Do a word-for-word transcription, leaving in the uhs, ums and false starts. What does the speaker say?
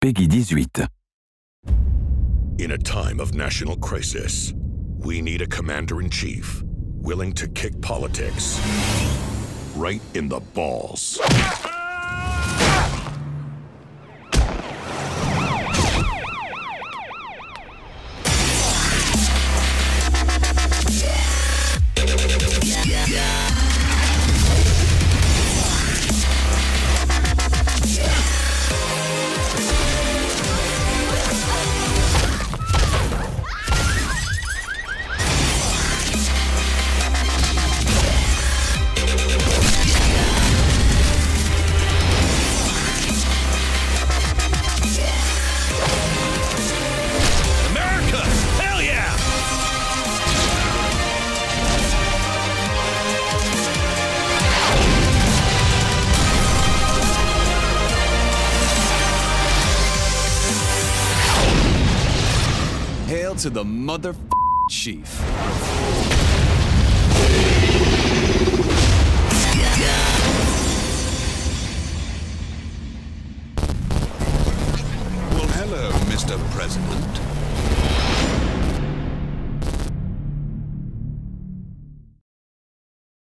Peggy dix-huit. In a time of national crisis, we need a commander-in-chief willing to kick politics right in the balls. Hail to the mother chief. Well, hello, Mister President.